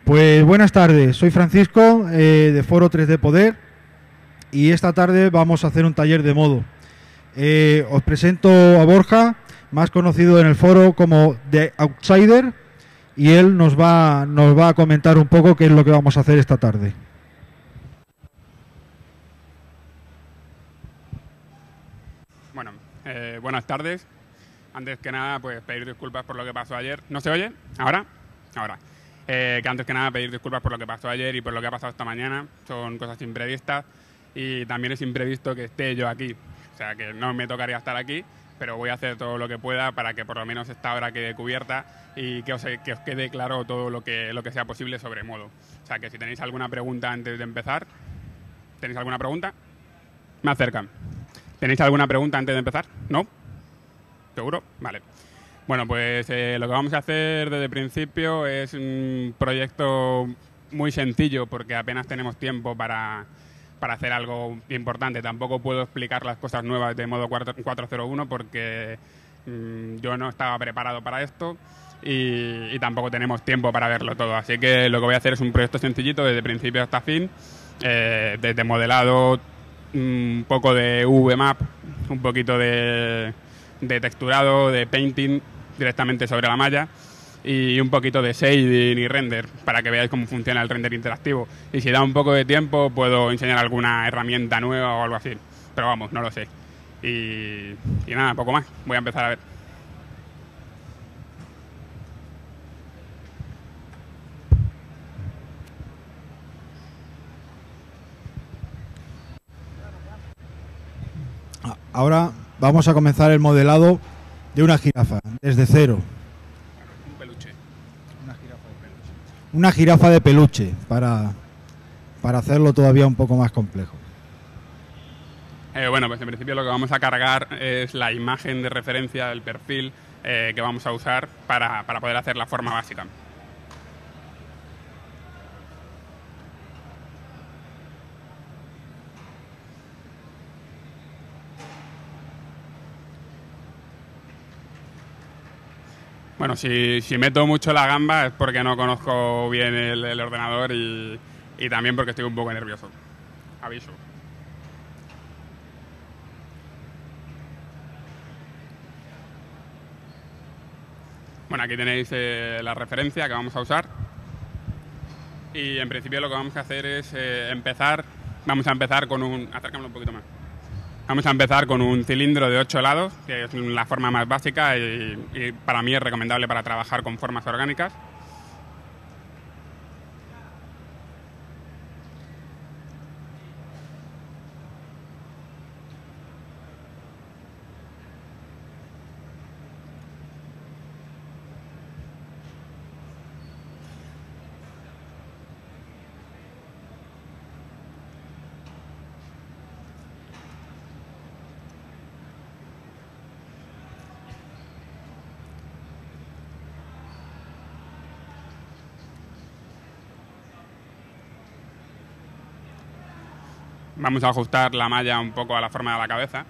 Pues buenas tardes, soy Francisco de Foro 3D Poder y esta tarde vamos a hacer un taller de modo. Os presento a Borja, más conocido en el foro como The Outsider, y él nos va a comentar un poco qué es lo que vamos a hacer esta tarde. Bueno, buenas tardes. Antes que nada, pues pedir disculpas por lo que pasó ayer. ¿No se oye? ¿Ahora? Ahora. Que antes que nada pedir disculpas por lo que pasó ayer y por lo que ha pasado esta mañana. Son cosas imprevistas y también es imprevisto que esté yo aquí. O sea, que no me tocaría estar aquí, pero voy a hacer todo lo que pueda para que por lo menos esta hora quede cubierta y que os quede claro todo lo que sea posible sobre modo. O sea, que si tenéis alguna pregunta antes de empezar. ¿Tenéis alguna pregunta? Me acercan. ¿Tenéis alguna pregunta antes de empezar? ¿No? ¿Seguro? Vale. Bueno, pues lo que vamos a hacer desde el principio es un proyecto muy sencillo porque apenas tenemos tiempo para hacer algo importante. Tampoco puedo explicar las cosas nuevas de modo 401 porque yo no estaba preparado para esto y tampoco tenemos tiempo para verlo todo. Así que lo que voy a hacer es un proyecto sencillito desde principio hasta fin, desde modelado, un poco de VMap, un poquito de texturado, de painting directamente sobre la malla y un poquito de shading y render para que veáis cómo funciona el render interactivo. Y si da un poco de tiempo puedo enseñar alguna herramienta nueva o algo así, pero vamos, no lo sé. Y nada, poco más. Voy a empezar a ver. Ahora vamos a comenzar el modelado de una jirafa, desde cero. Un peluche. Una jirafa de peluche, para hacerlo todavía un poco más complejo. Bueno, pues en principio lo que vamos a cargar es la imagen de referencia del perfil que vamos a usar para poder hacer la forma básica. Bueno, si meto mucho la gamba es porque no conozco bien el ordenador y también porque estoy un poco nervioso. Aviso. Bueno, aquí tenéis la referencia que vamos a usar. Y en principio lo que vamos a hacer es empezar. Vamos a empezar con un. Acércamelo un poquito más. Vamos a empezar con un cilindro de 8 lados, que es la forma más básica y para mí es recomendable para trabajar con formas orgánicas. Vamos a ajustar la malla un poco a la forma de la cabeza.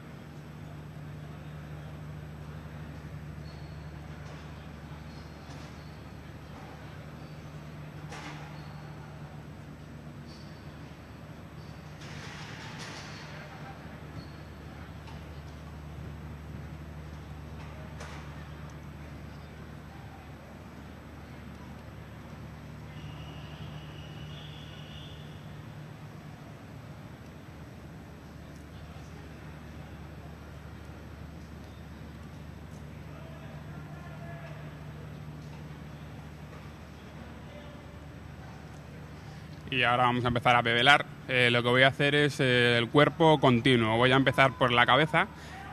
Y ahora vamos a empezar a bevelar. Lo que voy a hacer es el cuerpo continuo. Voy a empezar por la cabeza,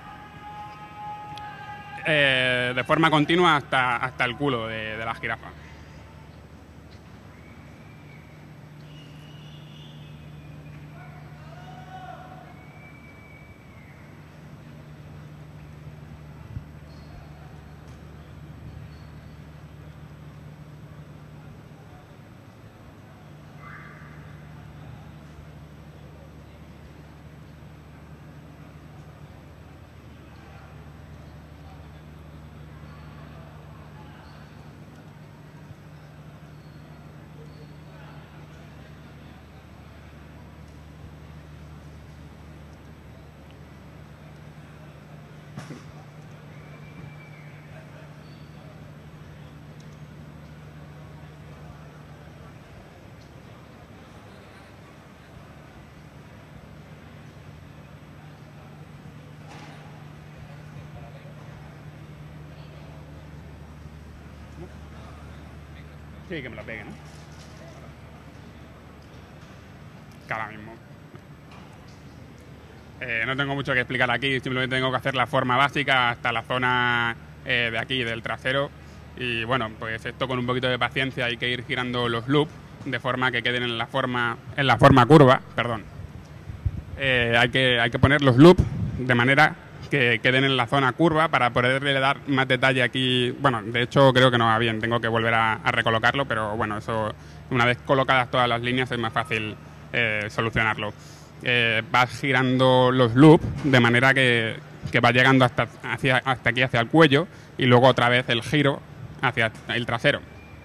de forma continua hasta el culo de la jirafa. Sí, que me lo pegue, ¿no? Que ahora mismo. No tengo mucho que explicar aquí, simplemente tengo que hacer la forma básica hasta la zona de aquí, del trasero. Y bueno, pues esto con un poquito de paciencia hay que ir girando los loops de forma que queden en la forma curva, perdón. Hay que poner los loops de manera que queden en la zona curva para poderle dar más detalle aquí. Bueno, de hecho creo que no va bien, tengo que volver a recolocarlo, pero bueno, eso una vez colocadas todas las líneas es más fácil solucionarlo. Vas girando los loops de manera que va llegando hasta aquí, hacia el cuello, y luego otra vez el giro hacia el trasero.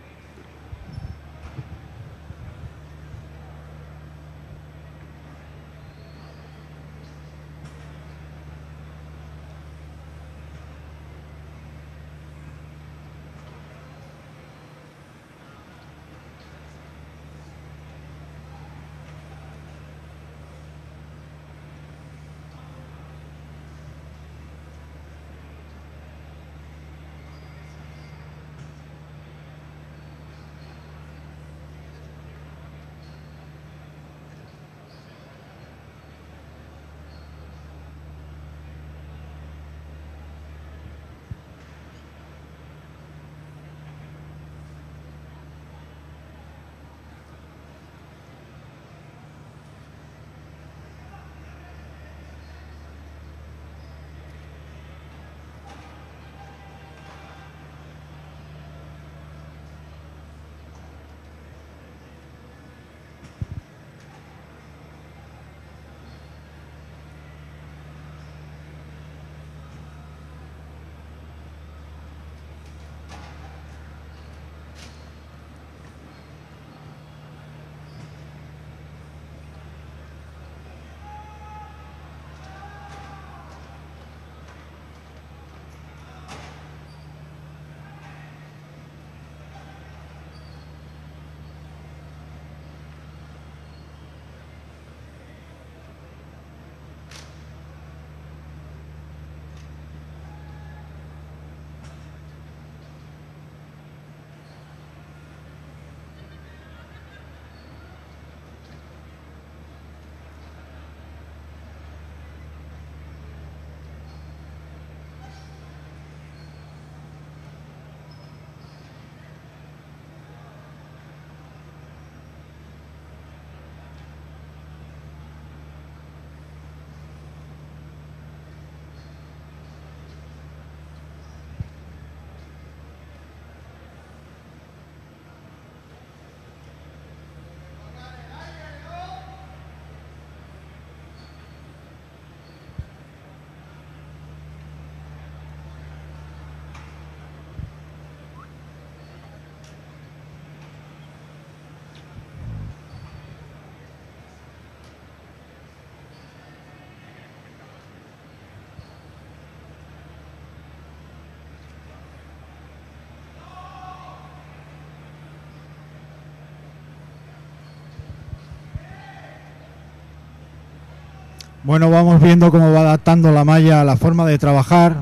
Bueno, vamos viendo cómo va adaptando la malla a la forma de trabajar.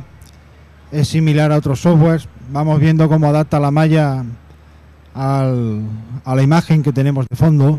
Es similar a otros softwares. Vamos viendo cómo adapta la malla a la imagen que tenemos de fondo.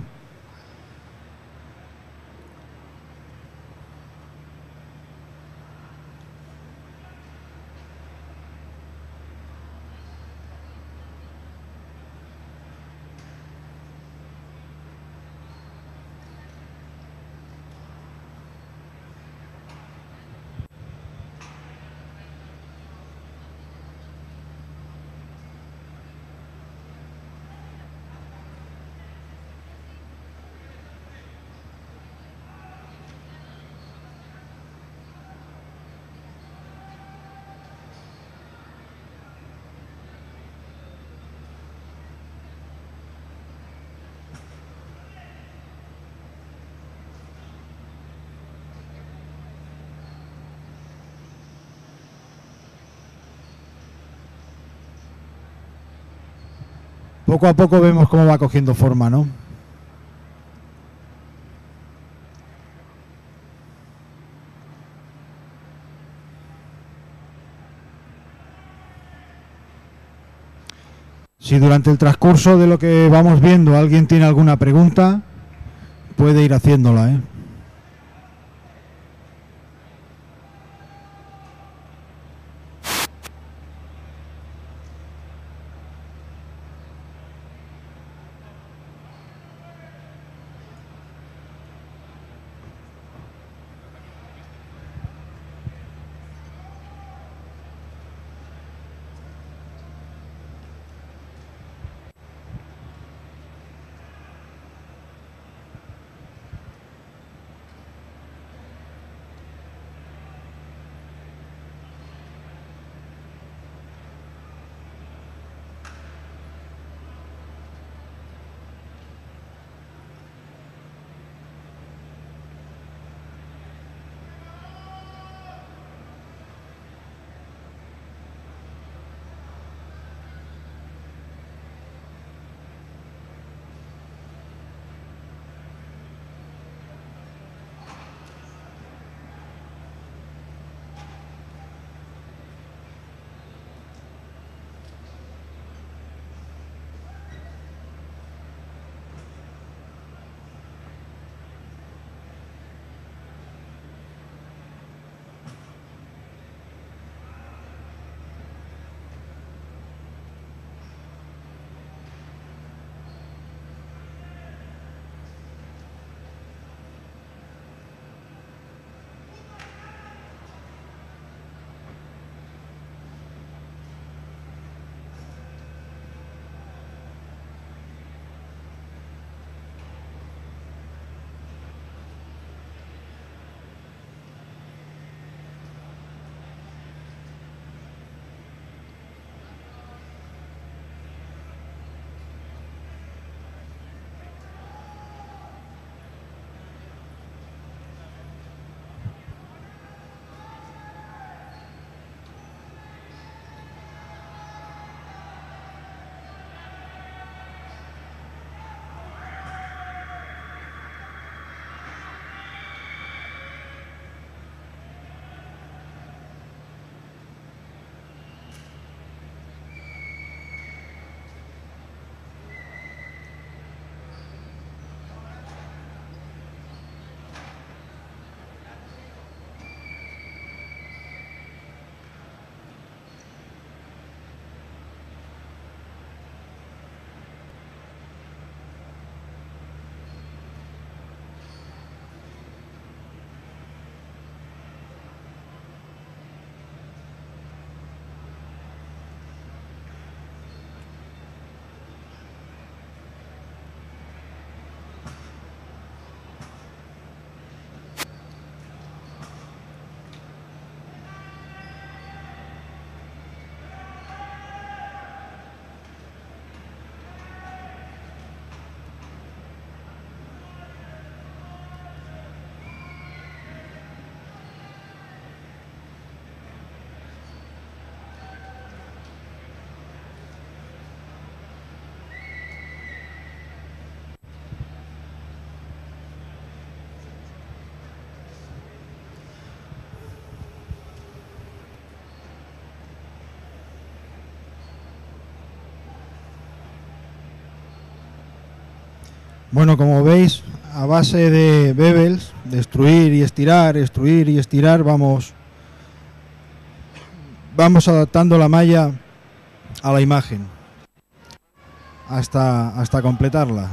Poco a poco vemos cómo va cogiendo forma, ¿no? Si durante el transcurso de lo que vamos viendo alguien tiene alguna pregunta, puede ir haciéndola, ¿eh? Bueno, como veis, a base de bevels, destruir y estirar, vamos adaptando la malla a la imagen hasta completarla.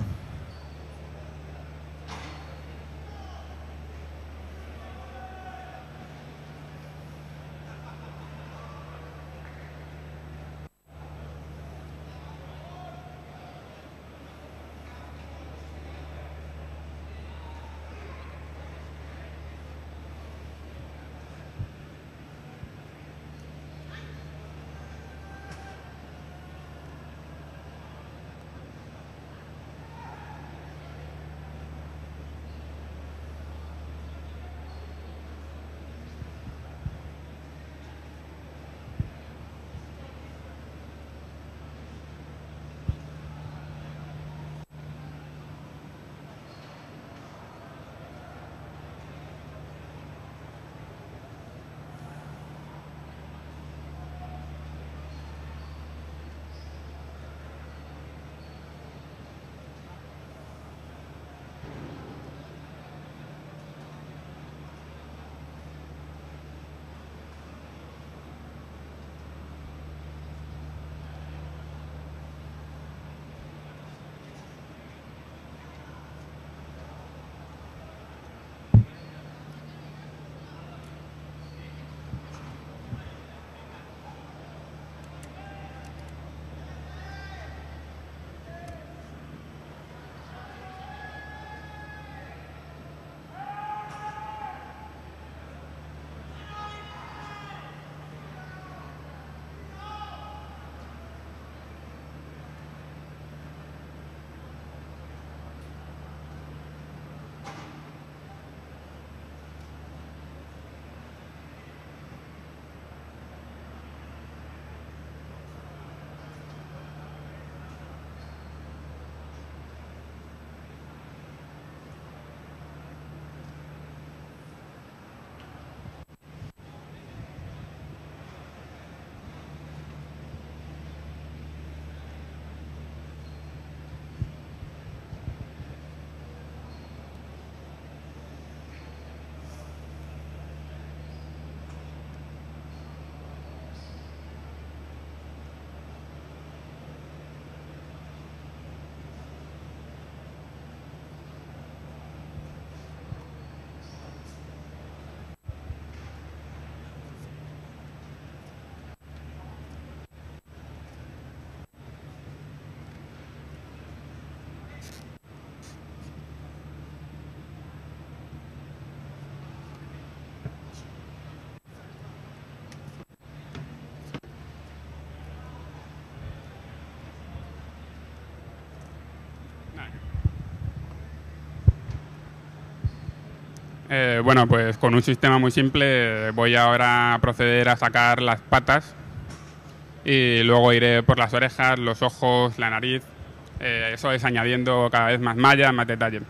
Bueno, pues con un sistema muy simple voy ahora a proceder a sacar las patas y luego iré por las orejas, los ojos, la nariz. Eso es añadiendo cada vez más malla, más detalle.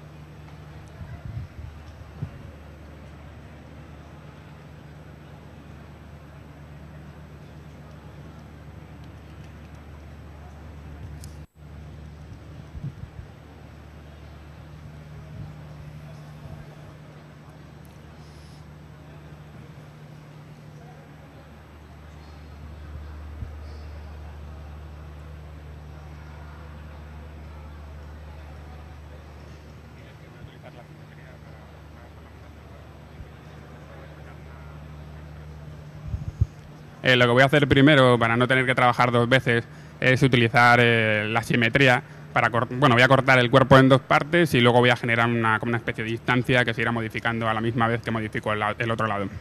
Lo que voy a hacer primero, para no tener que trabajar dos veces, es utilizar la simetría. Bueno, voy a cortar el cuerpo en dos partes y luego voy a generar como una especie de distancia que se irá modificando a la misma vez que modifico el otro lado.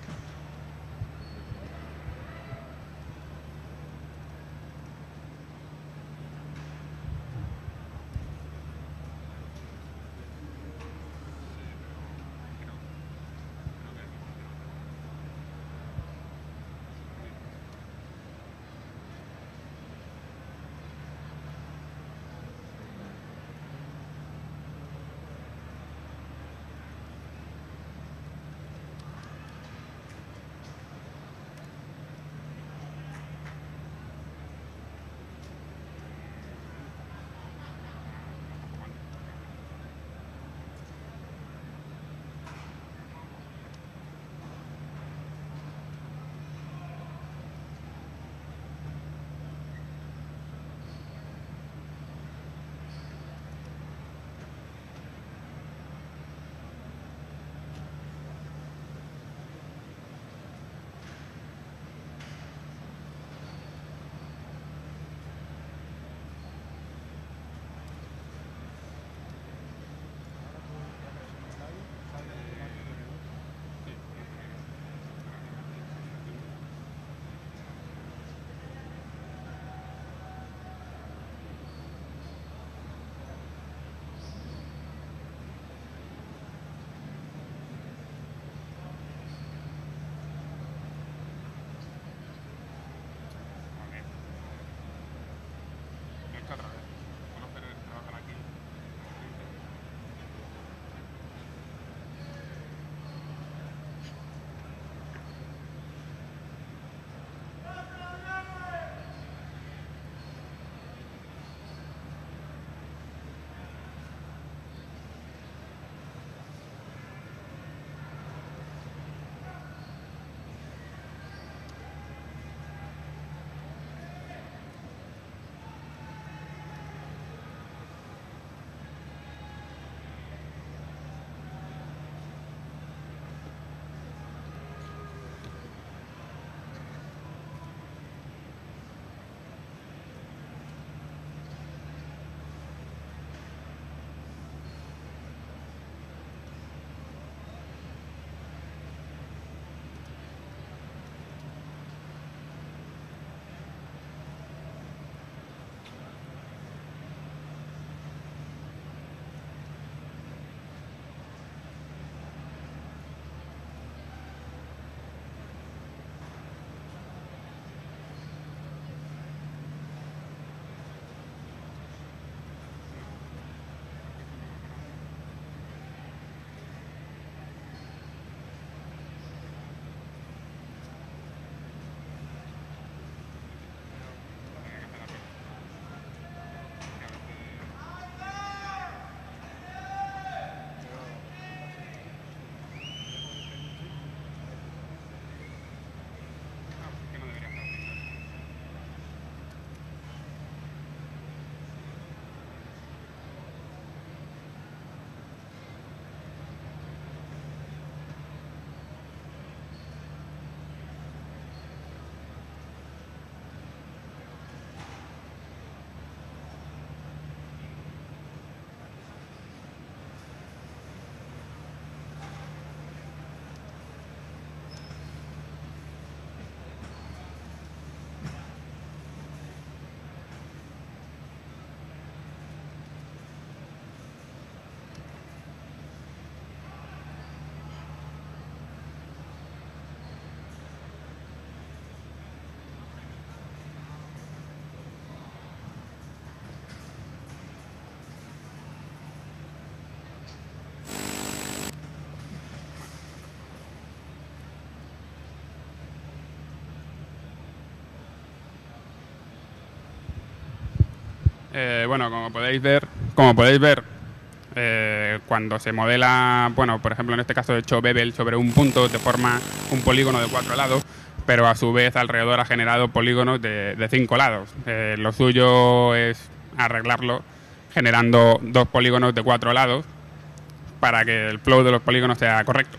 Bueno, como podéis ver, cuando se modela, bueno, por ejemplo en este caso he hecho bevel sobre un punto, te forma un polígono de 4 lados, pero a su vez alrededor ha generado polígonos de 5 lados. Lo suyo es arreglarlo generando 2 polígonos de 4 lados para que el flow de los polígonos sea correcto.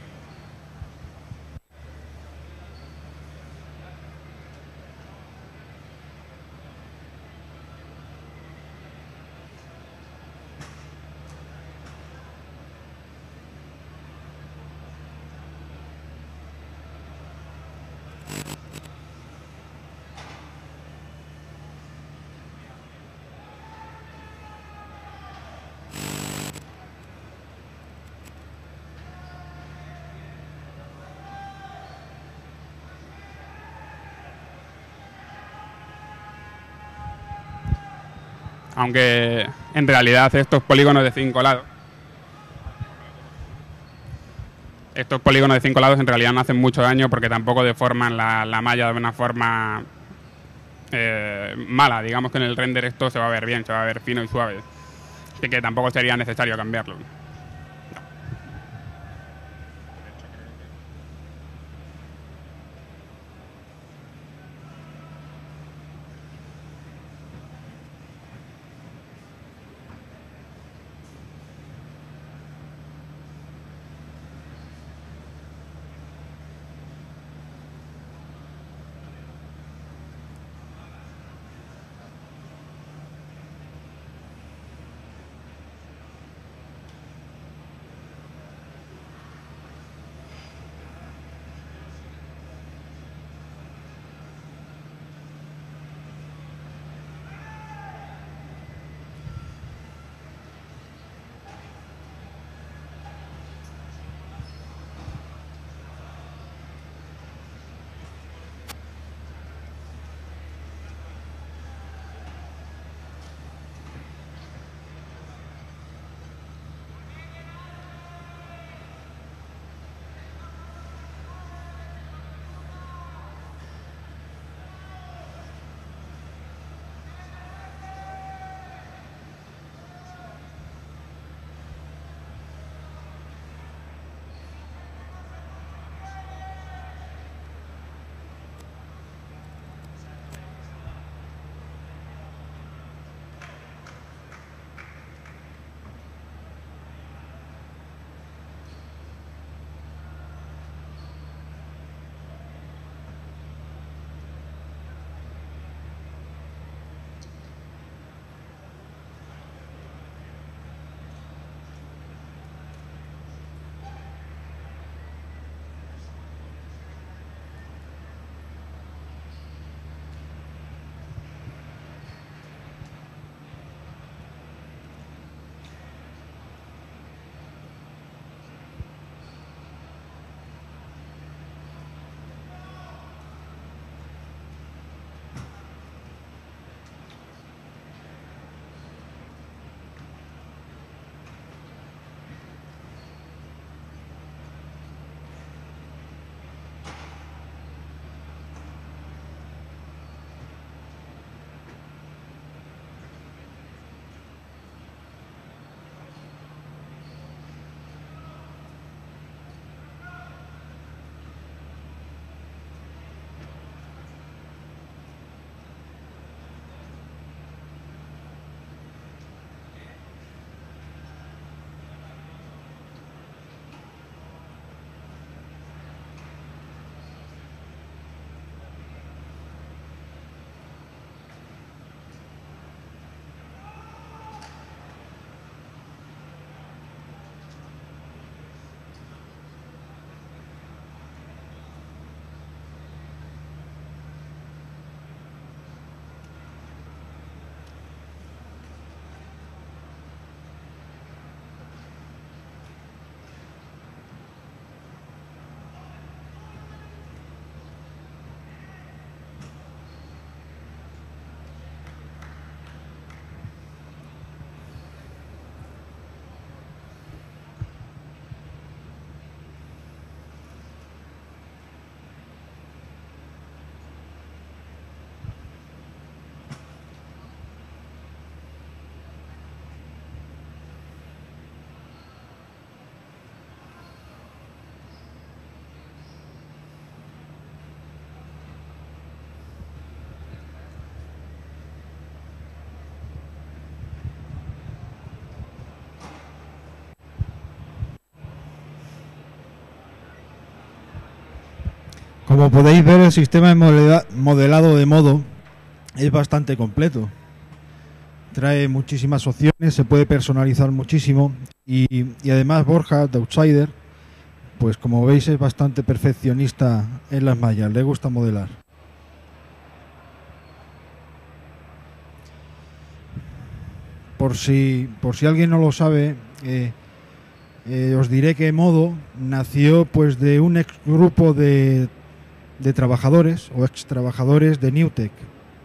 Aunque en realidad estos polígonos de 5 lados en realidad no hacen mucho daño porque tampoco deforman la malla de una forma mala. Digamos que en el render esto se va a ver bien, se va a ver fino y suave. Así que tampoco sería necesario cambiarlo. Como podéis ver, el sistema de modelado de modo es bastante completo. Trae muchísimas opciones, se puede personalizar muchísimo y además Borja, de Outsider, pues como veis es bastante perfeccionista en las mallas, le gusta modelar. Por si alguien no lo sabe, os diré que Modo nació pues de un ex grupo de trabajadores o ex trabajadores de Newtek.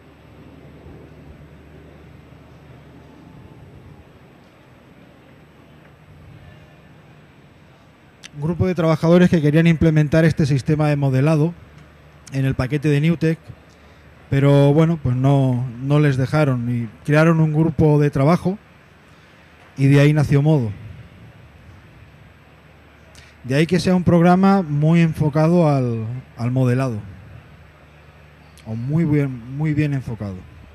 Un grupo de trabajadores que querían implementar este sistema de modelado en el paquete de Newtek, pero bueno, pues no les dejaron y crearon un grupo de trabajo y de ahí nació Modo. De ahí que sea un programa muy enfocado al modelado, o muy bien enfocado.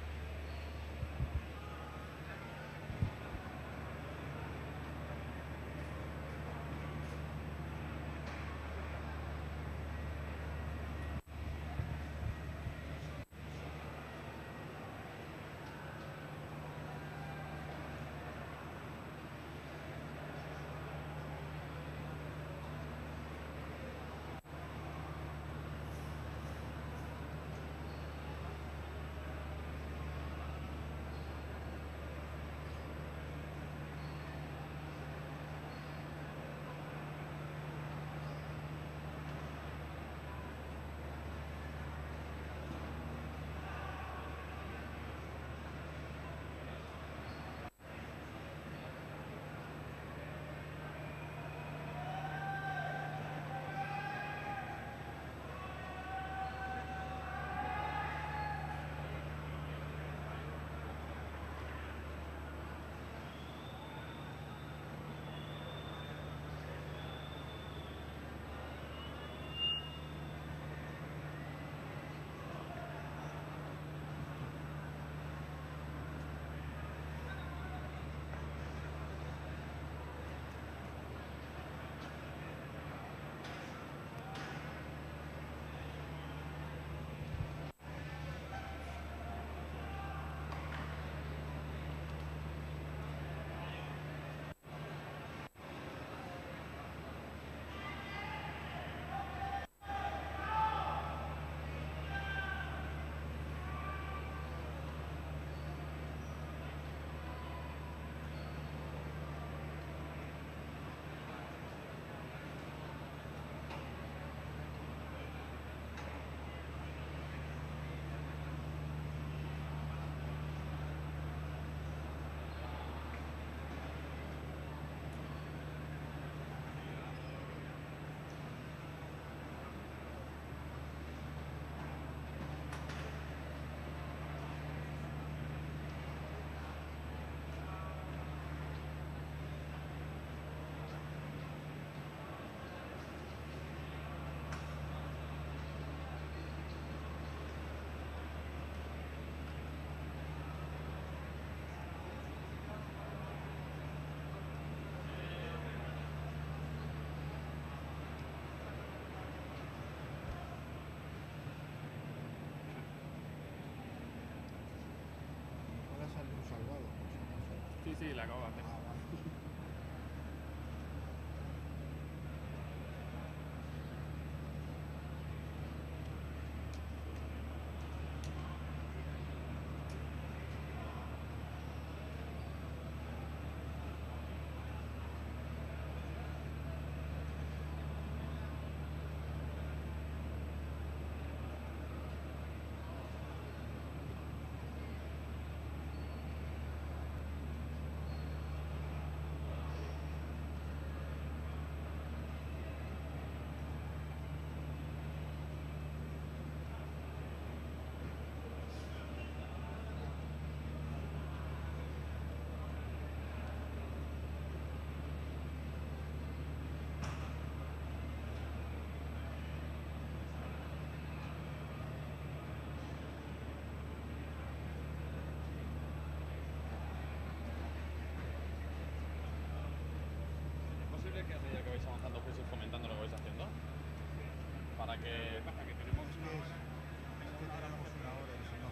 Sí, la acabo de hacer.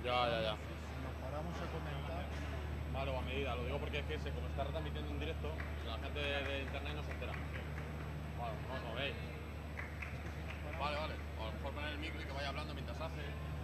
Ya. Nos paramos a comentar. Vale, o a medida. Lo digo porque es que como está retransmitiendo en directo, la gente de internet no se entera. Vale, no os movéis. Vale. O a lo mejor poner el micro y que vaya hablando mientras hace.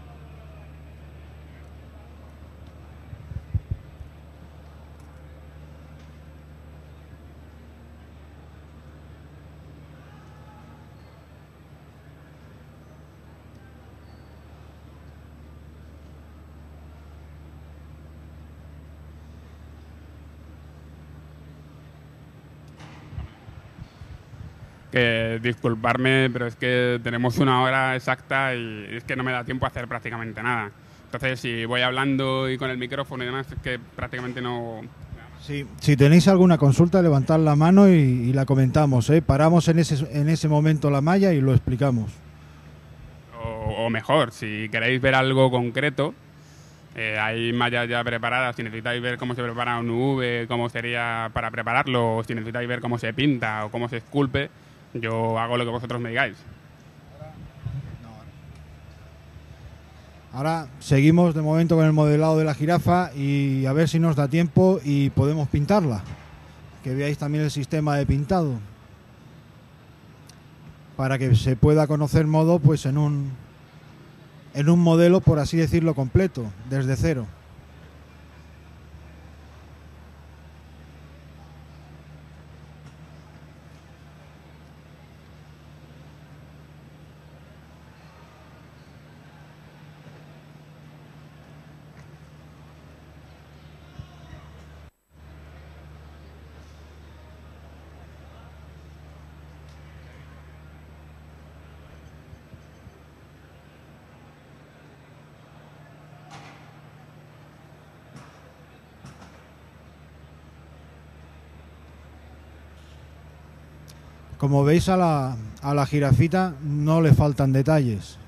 Que disculparme, pero es que tenemos una hora exacta y es que no me da tiempo a hacer prácticamente nada. Entonces, si voy hablando y con el micrófono y demás, es que prácticamente no... Sí, si tenéis alguna consulta, levantad la mano y la comentamos, ¿eh? Paramos en ese momento la malla y lo explicamos. O mejor, si queréis ver algo concreto, hay mallas ya preparadas. Si necesitáis ver cómo se prepara un UV, cómo sería para prepararlo, o si necesitáis ver cómo se pinta o cómo se esculpe, yo hago lo que vosotros me digáis. Ahora seguimos de momento con el modelado de la jirafa y a ver si nos da tiempo y podemos pintarla. Que veáis también el sistema de pintado. Para que se pueda conocer modo pues en un modelo, por así decirlo, completo, desde cero. Como veis a la jirafita no le faltan detalles.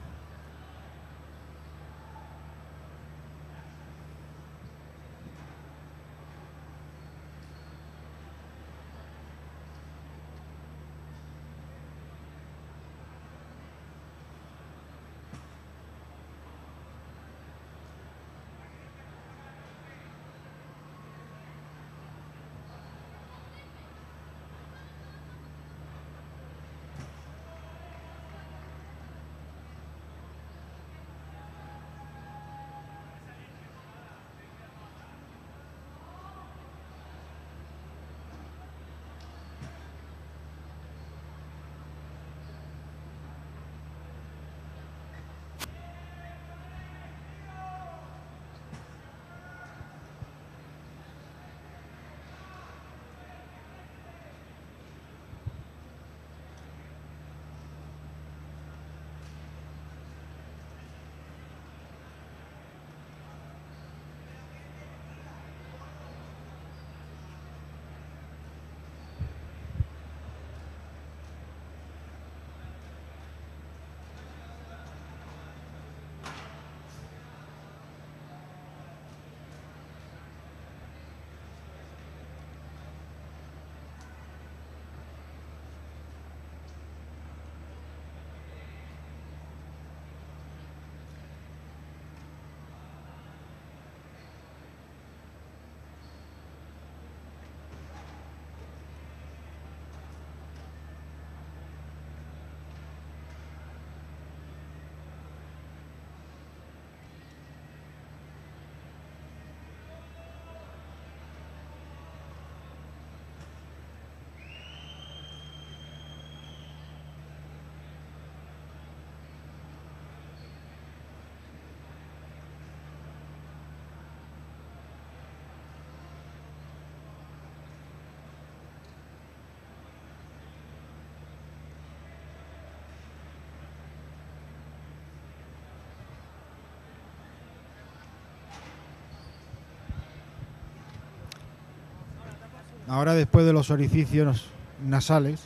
Ahora, después de los orificios nasales,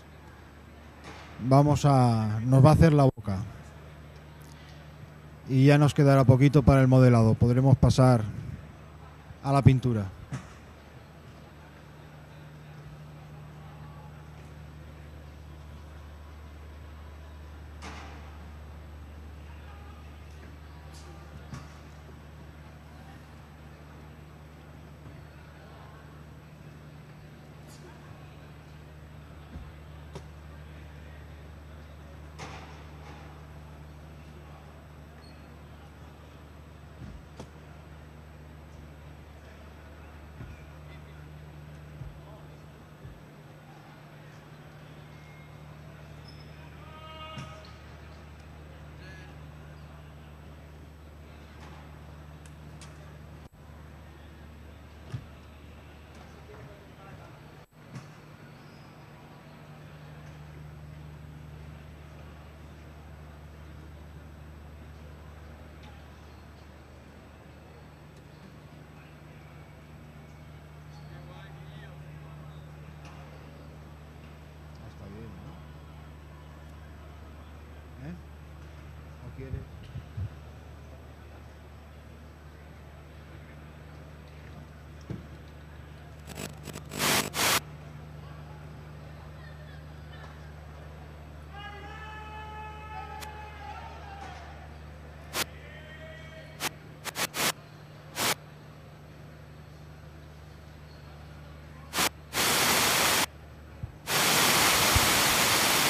nos va a hacer la boca. Y ya nos quedará poquito para el modelado. Podremos pasar a la pintura.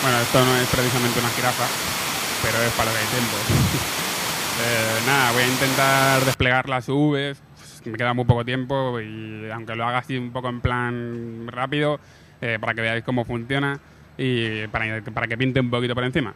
Bueno, esto no es precisamente una jirafa, pero es para lo que hay tiempo. Nada, voy a intentar desplegar las UVs. Me queda muy poco tiempo y aunque lo haga así un poco en plan rápido, para que veáis cómo funciona y para que pinte un poquito por encima.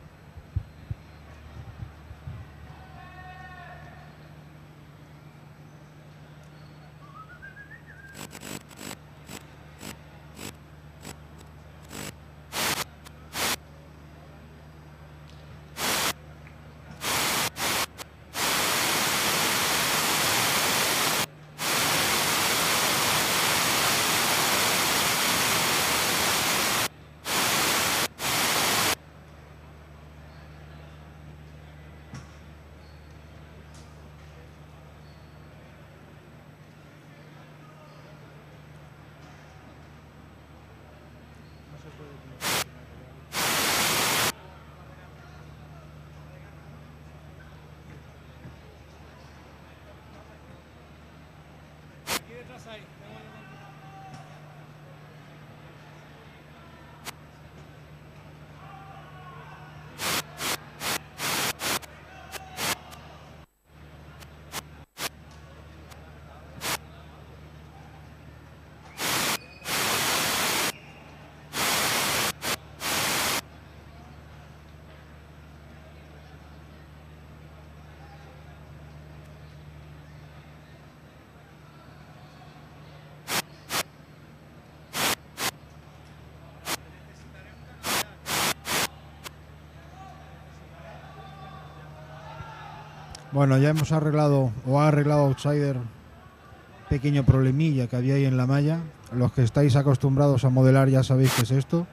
Bueno, ya hemos arreglado, o ha arreglado Outsider, pequeño problemilla que había ahí en la malla. Los que estáis acostumbrados a modelar ya sabéis qué es esto.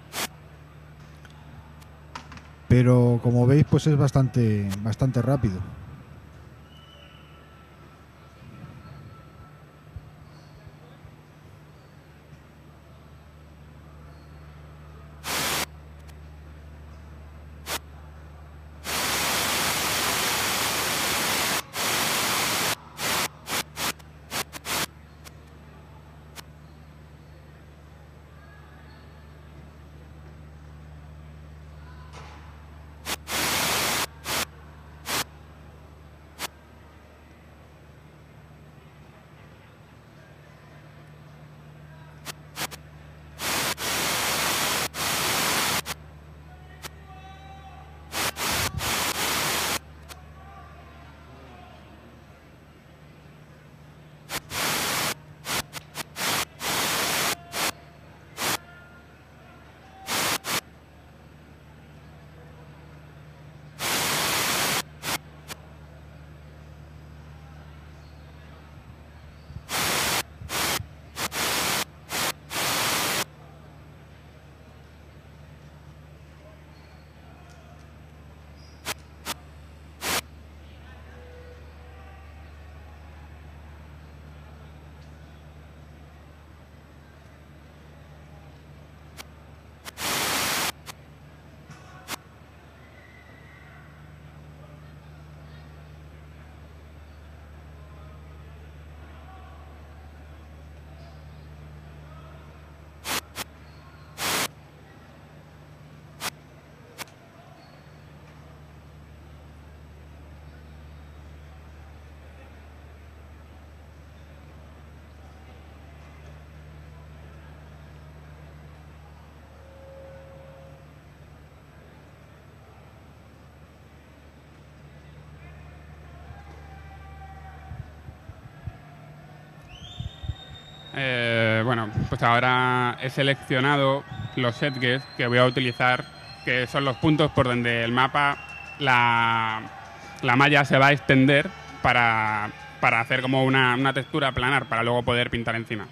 Pero como veis, pues es bastante rápido. Bueno, pues ahora he seleccionado los setgues que voy a utilizar, que son los puntos por donde el mapa, la malla se va a extender para hacer como una textura planar, para luego poder pintar encima.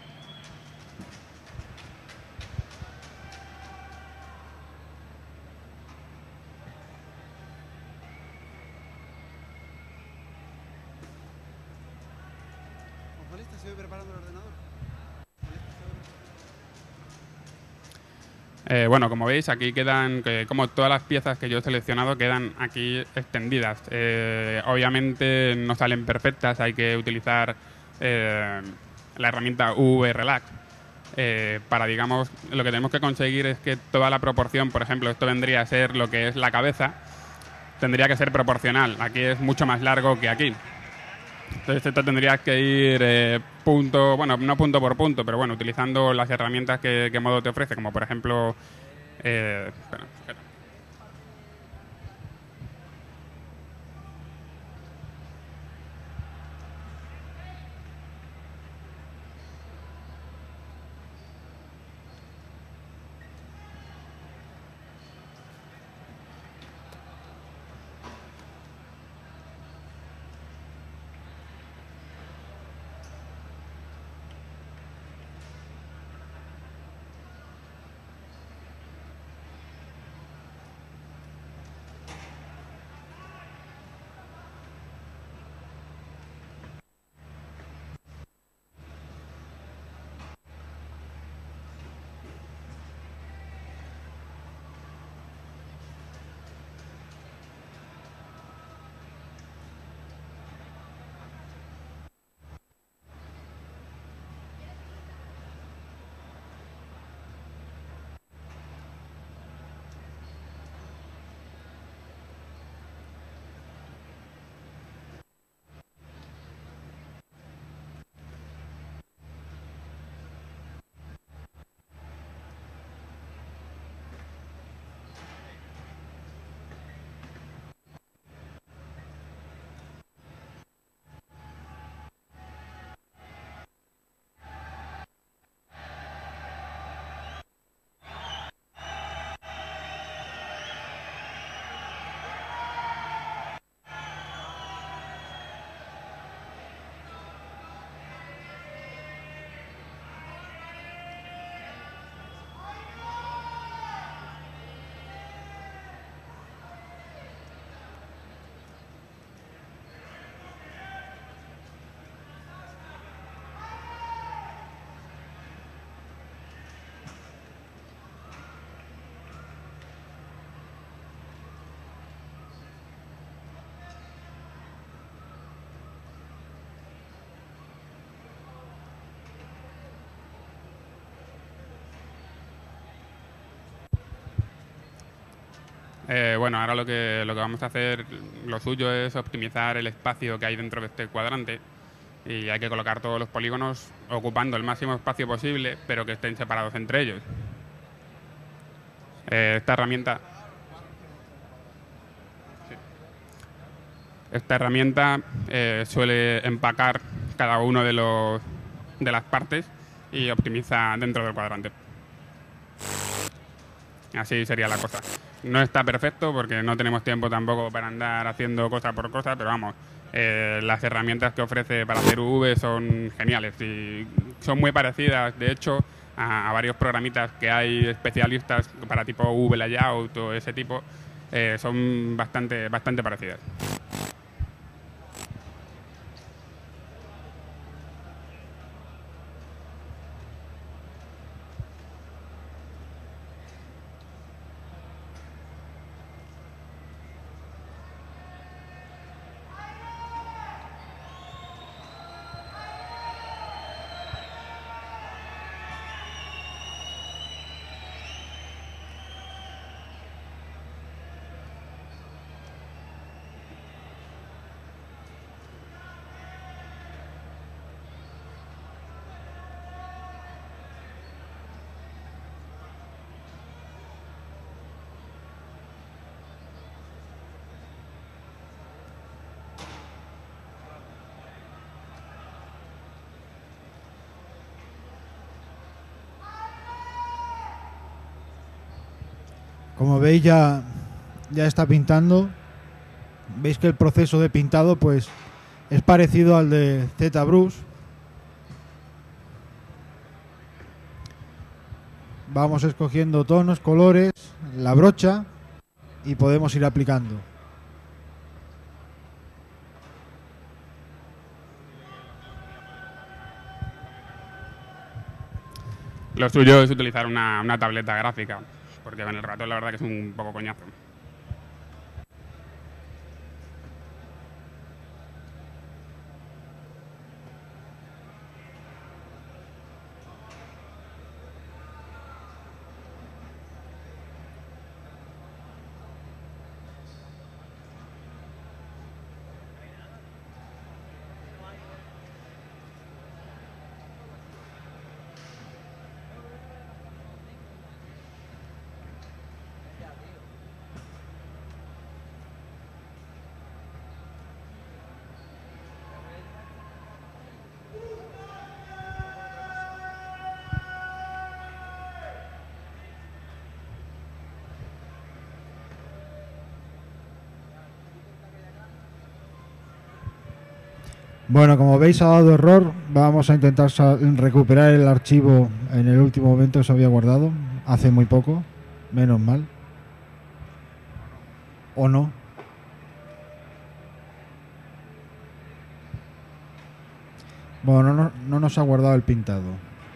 Bueno, como veis, aquí quedan, como todas las piezas que yo he seleccionado, quedan aquí extendidas. Obviamente no salen perfectas, hay que utilizar la herramienta UV Relax para, digamos, lo que tenemos que conseguir es que toda la proporción, por ejemplo, esto vendría a ser lo que es la cabeza, tendría que ser proporcional. Aquí es mucho más largo que aquí. Entonces esto tendría que ir punto, bueno, no punto por punto, pero bueno, utilizando las herramientas que Modo te ofrece, como por ejemplo... espera. Bueno, ahora lo que vamos a hacer, lo suyo es optimizar el espacio que hay dentro de este cuadrante y hay que colocar todos los polígonos ocupando el máximo espacio posible, pero que estén separados entre ellos. Esta herramienta suele empacar cada uno de las partes y optimiza dentro del cuadrante. Así sería la cosa. No está perfecto porque no tenemos tiempo tampoco para andar haciendo cosa por cosa, pero vamos, las herramientas que ofrece para hacer UV son geniales y son muy parecidas, de hecho, a varios programitas que hay especialistas para tipo UV Layout o ese tipo, son bastante parecidas. Como veis ya está pintando. Veis que el proceso de pintado pues es parecido al de ZBrush. Vamos escogiendo tonos, colores, la brocha y podemos ir aplicando. Lo suyo es utilizar una tableta gráfica, porque en el ratón la verdad que es un poco coñazo. Bueno, como veis ha dado error. Vamos a intentar recuperar el archivo en el último momento. Se había guardado hace muy poco. Menos mal. ¿O no? Bueno, no nos ha guardado el pintado.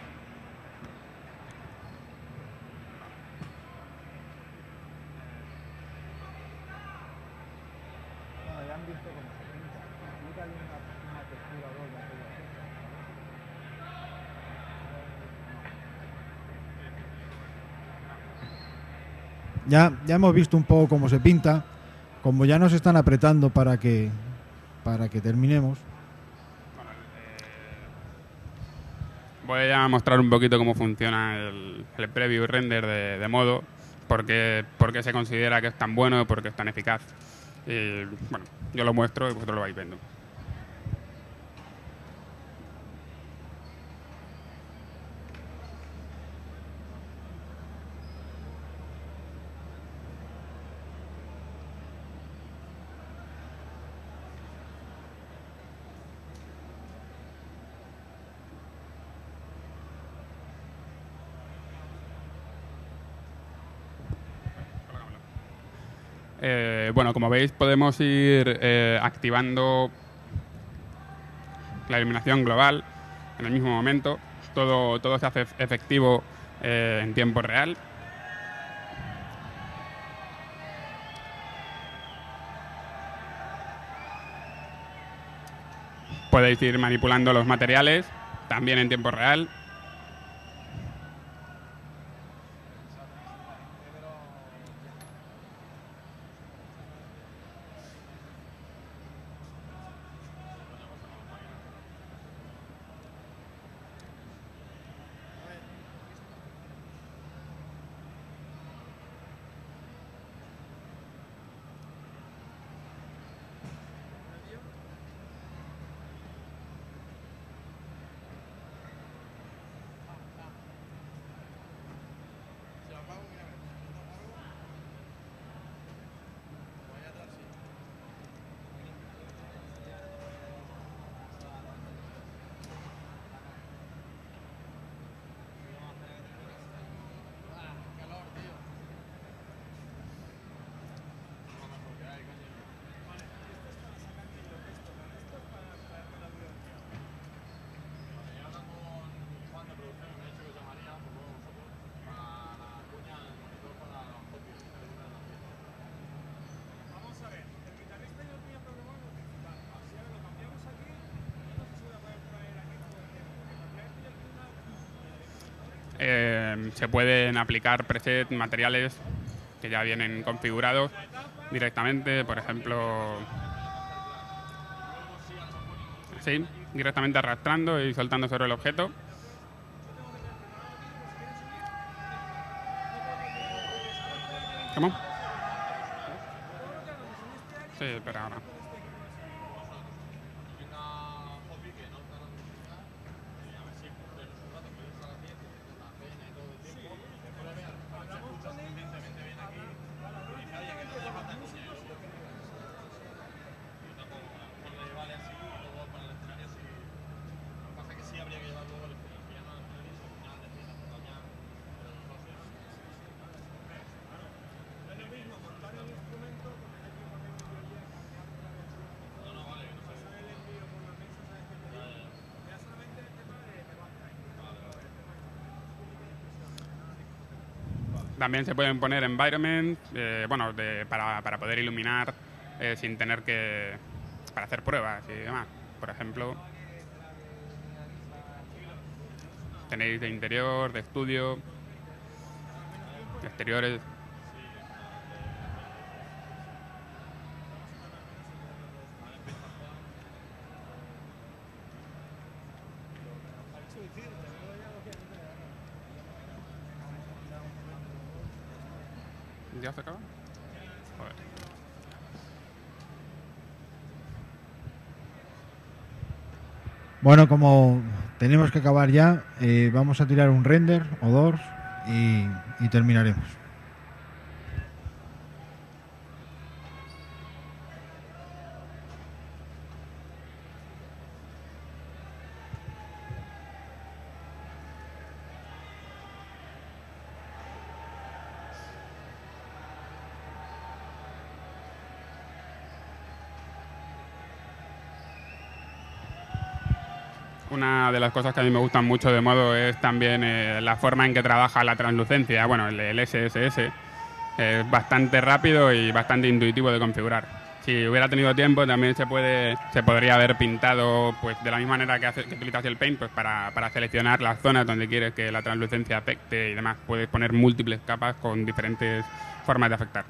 Ya hemos visto un poco cómo se pinta. Como ya nos están apretando para que terminemos. Voy a mostrar un poquito cómo funciona el preview render de modo, por qué se considera que es tan bueno, por qué es tan eficaz. Y, bueno, yo lo muestro y vosotros lo vais viendo. Bueno, como veis podemos ir activando la iluminación global en el mismo momento. Todo se hace efectivo en tiempo real. Podéis ir manipulando los materiales también en tiempo real. Se pueden aplicar presets, materiales que ya vienen configurados directamente, por ejemplo, así, directamente arrastrando y soltando sobre el objeto. ¿Cómo? Sí, pero ahora. También se pueden poner environment, bueno, para poder iluminar sin tener que... para hacer pruebas y demás. Por ejemplo, tenéis de interior, de estudio, de exteriores. ¿Ya se acaba? Joder. Bueno, como tenemos que acabar ya, vamos a tirar un render o dos y terminaremos. Una de las cosas que a mí me gustan mucho de Modo es también la forma en que trabaja la translucencia, bueno, el SSS. Es bastante rápido y bastante intuitivo de configurar. Si hubiera tenido tiempo también se podría haber pintado pues de la misma manera que utilizas el Paint, pues para seleccionar las zonas donde quieres que la translucencia afecte y demás. Puedes poner múltiples capas con diferentes formas de afectar.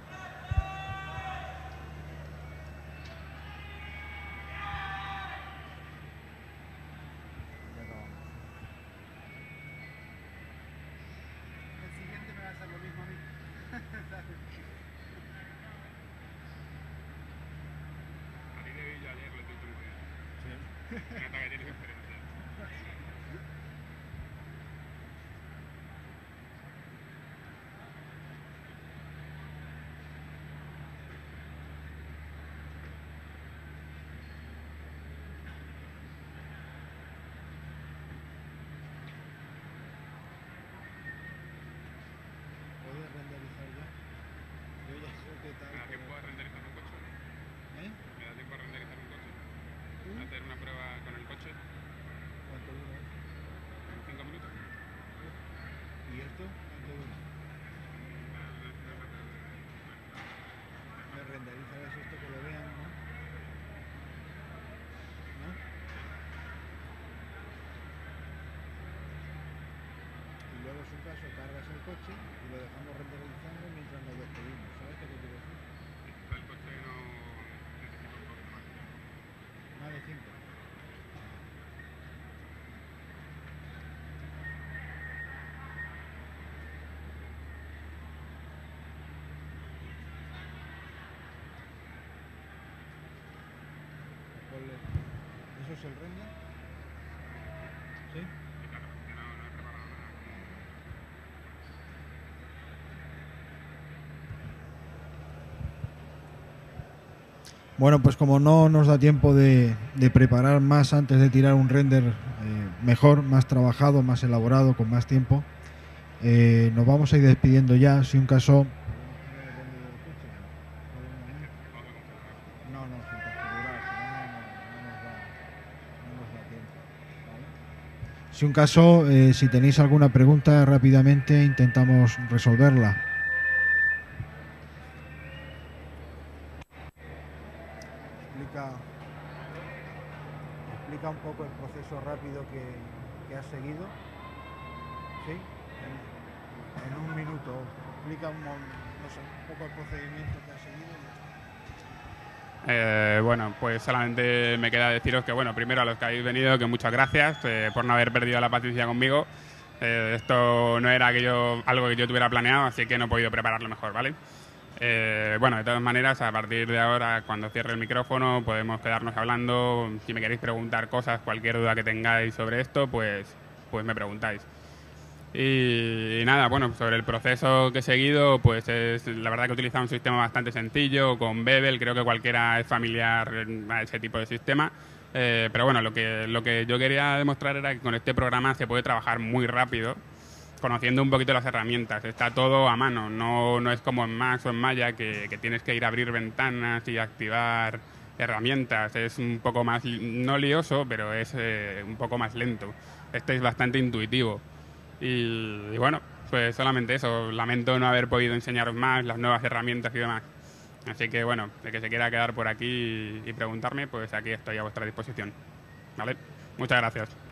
¿Puedes renderizar ya? Yo ya sé qué tal. ¿Me da tiempo a renderizar un coche? ¿Eh? ¿Me da tiempo a renderizar un coche? ¿Tú? ¿Hacer una prueba con el coche ¿Cuánto dura esto? en 5 minutos? ¿Y esto? ¿Cuánto dura? ¿Me renderizas esto que lo vean, no? ¿No? Y luego, en su caso, cargas el coche y lo dejamos renderizando mientras nos despedimos. ¿Sabes qué te quiero decir? El coche no necesita un poquito más. Más de 5. ¿Eso es el render? ¿Sí? No he preparado nada. Bueno, pues como no nos da tiempo de preparar más antes de tirar un render mejor, más trabajado, más elaborado, con más tiempo, nos vamos a ir despidiendo ya. Si un caso... No, sin configurar, si no nos da tiempo. ¿Vale? Si un caso, si tenéis alguna pregunta, rápidamente intentamos resolverla. Explica un poco el proceso rápido que has seguido. ¿Sí? En un minuto. Explica un poco el procedimiento que has seguido. Bueno, pues solamente me queda deciros que, bueno, primero a los que habéis venido, que muchas gracias por no haber perdido la paciencia conmigo. Esto no era algo que yo tuviera planeado, así que no he podido prepararlo mejor, ¿vale? Bueno, de todas maneras, a partir de ahora, cuando cierre el micrófono, podemos quedarnos hablando. Si me queréis preguntar cosas, cualquier duda que tengáis sobre esto, pues me preguntáis. Y nada, bueno, sobre el proceso que he seguido, pues la verdad que he utilizado un sistema bastante sencillo, con Bebel. Creo que cualquiera es familiar a ese tipo de sistema. Pero bueno, lo que yo quería demostrar era que con este programa se puede trabajar muy rápido, conociendo un poquito las herramientas. Está todo a mano, no es como en Max o en Maya que tienes que ir a abrir ventanas y activar herramientas. Es un poco más, no lioso, pero es un poco más lento. Este es bastante intuitivo. Y bueno, pues solamente eso. Lamento no haber podido enseñaros más las nuevas herramientas y demás. Así que bueno, el que se quiera quedar por aquí y preguntarme, pues aquí estoy a vuestra disposición. ¿Vale? Muchas gracias.